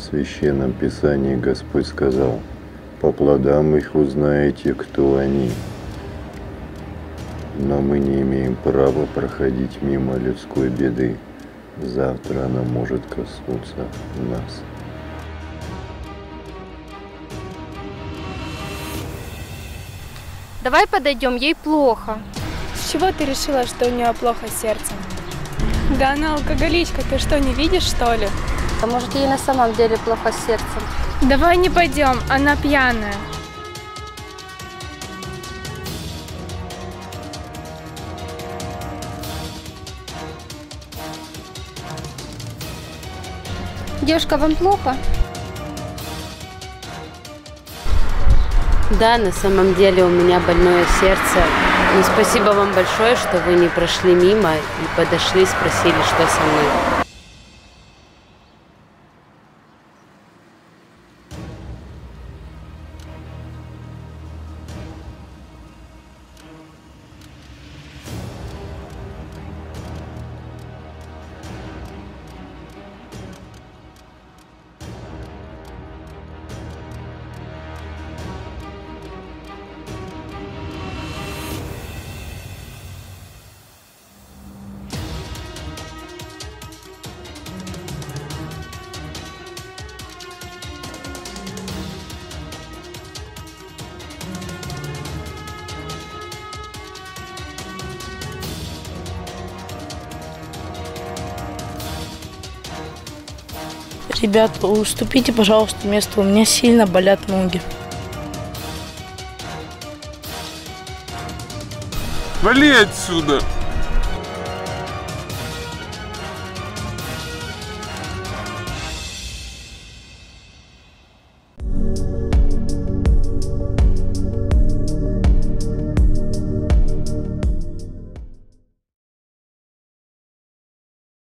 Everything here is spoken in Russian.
Священном Писании Господь сказал: «По плодам их узнаете, кто они». Но мы не имеем права проходить мимо людской беды. Завтра она может коснуться нас. Давай подойдем, ей плохо. С чего ты решила, что у нее плохо с сердцем? Да она алкоголичка, ты что, не видишь, что ли? А может, ей на самом деле плохо с сердцем? Давай не пойдем, она пьяная. Девушка, вам плохо? Да, на самом деле у меня больное сердце. Но спасибо вам большое, что вы не прошли мимо и подошли, спросили, что со мной. Ребят, уступите, пожалуйста, место. У меня сильно болят ноги. Вали отсюда!